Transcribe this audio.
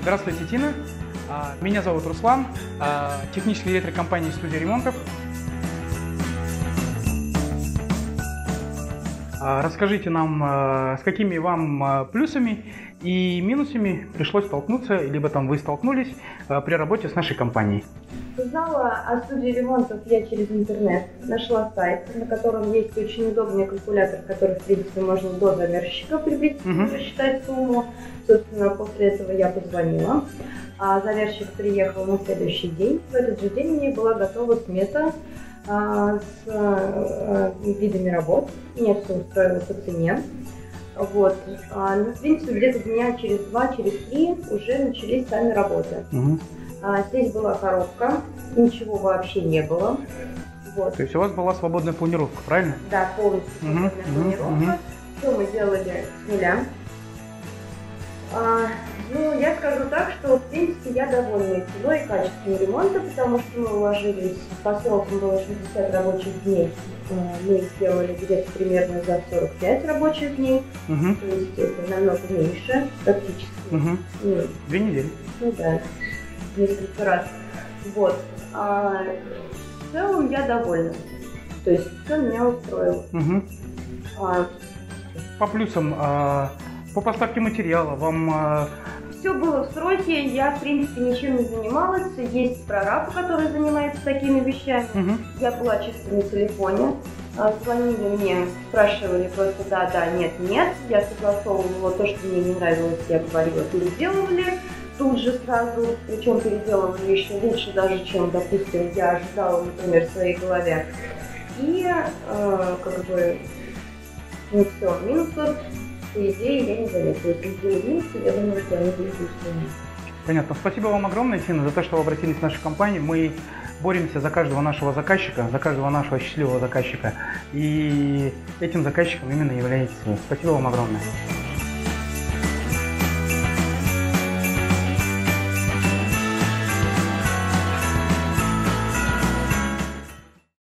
Здравствуйте, Тина. Меня зовут Руслан, технический директор компании «Студия ремонтов». Расскажите нам, с какими вам плюсами и минусами пришлось столкнуться, либо там вы столкнулись при работе с нашей компанией. Узнала о студии ремонтов я через интернет. Нашла сайт, на котором есть очень удобный калькулятор, который, в принципе, можно до замерщика приблизительно рассчитать сумму. Собственно, после этого я позвонила. А замерщик приехал на следующий день. В этот же день мне была готова смета с видами работ. Меня все устроило по цене. Вот. Ну, в принципе, где-то дня через 2, через 3 уже начались сами работы. Здесь была коробка, ничего вообще не было. Вот. То есть у вас была свободная планировка, правильно? Да, полностью свободная планировка. Все мы делали с нуля. Ну, я скажу так, что, в принципе, я довольна ценой и качеством ремонта, потому что мы уложились, по срокам было 60 рабочих дней. Мы сделали где-то примерно за 45 рабочих дней, то есть это намного меньше, практически. 2 недели. Ну да, несколько раз. Вот. В целом я довольна, то есть все меня устроило. По плюсам, по поставке материала вам... Все было в сроке, я, в принципе, ничем не занималась. Есть прораб, который занимается такими вещами. Я была чисто на телефоне. Звонили мне, спрашивали просто да, нет. Я согласовывала то, что мне не нравилось, я говорила, переделывали тут же сразу. Причем переделывали еще лучше даже, чем, допустим, я ожидала, например, в своей голове. И, ну все, минусов. По идее, я не заметила. Если сделаю минусы, я думаю, что они будут устранены. Понятно. Спасибо вам огромное, Тина, за то, что вы обратились в нашу компанию. Мы боремся за каждого нашего заказчика, за каждого нашего счастливого заказчика. И этим заказчиком именно являетесь вы. Спасибо вам огромное.